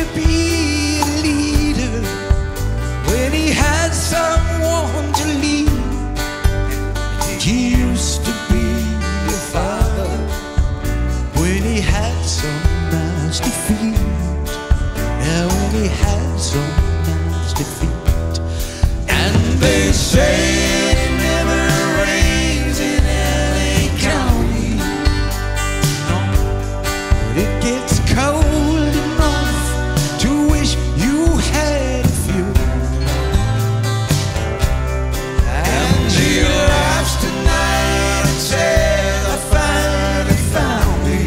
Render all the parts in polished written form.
be a leader when he had someone to lead. He used to be a father when he had some mouths to feed. Yeah, when he had some mouths to feed. And they say it never rains in LA County. No, but it gets cold enough to wish you had a few. And he laughs tonight and says, I finally found me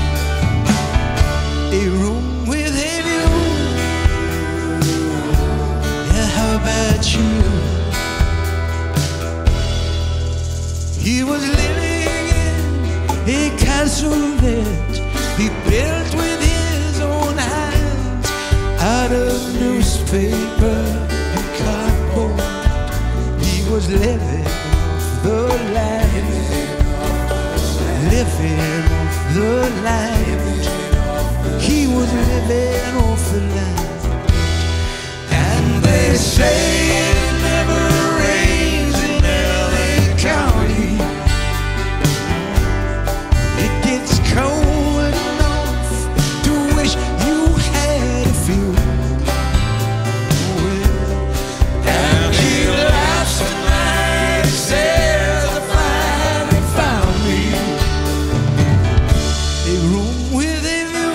a room with a view. Yeah, how about you? He was living in a castle that he built with his own hands out of newspaper and cardboard. He was living off the land, living off the land. He was living off the land. And they say it never rains in LA County. It gets cold enough to wish you had a few. And he laughs tonight and says, I finally found me a room with a view.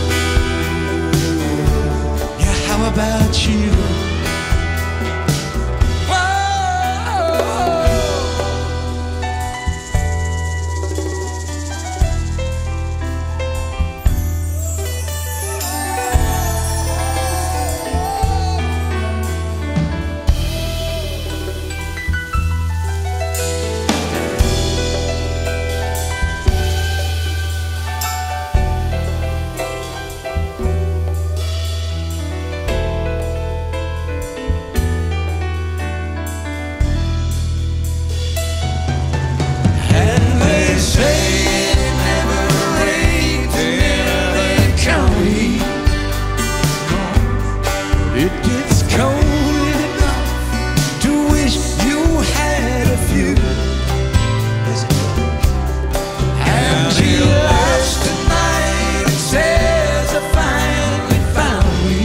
Yeah, how about you? And they say it never rains in LA County. No, it gets cold enough to wish you had a few. And he laughs tonight and says, I finally found me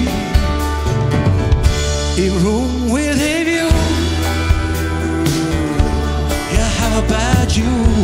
a room with a view. Yeah, how about you?